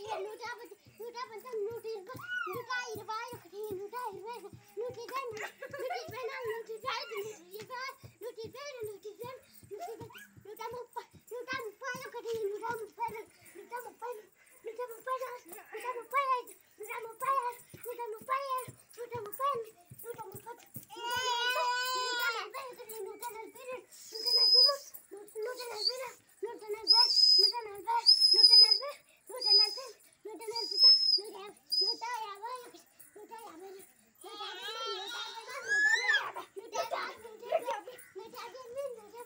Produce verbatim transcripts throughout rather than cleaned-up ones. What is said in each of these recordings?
నూట యాభై నూట పంతొమ్మిది నూట ఇరవై నూట ఇరవై ఒకటి నూట ఇరవై నూట ఇరవై నూట ఇరవై నాలుగు నూట ఇరవై ఐదు నూట ఇరవై నూట ఇరవై నూట ఇరవై నూట ముప్పై నూట ముప్పై ఒకటి నూట ముప్పై నూట ముప్పై నూట ముప్పై నూట ముప్పై ఐదు నూట ముప్పై ఆరు నూట ముప్పై ఏడు నూట ముప్పై ఎనిమిది నూట ముప్పై నూట నలభై ఒకటి నూట నలభై రెండు నూట నలభై మూడు నూట నలభై నూట నలభై నూట నలభై నూట నలభై నూట నలభై నూట యాభై ఒకటి నూట యాభై నూట యాభై నూట యాభై నూట యాభై నూట యాభై నూట యాభై నూట యాభై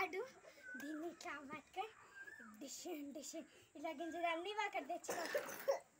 వాడు దీన్ని ఇట్లా పట్టుకొని డిష్ డిష్ ఇలా గింజలు అన్నీ అక్కడ తెచ్చుకో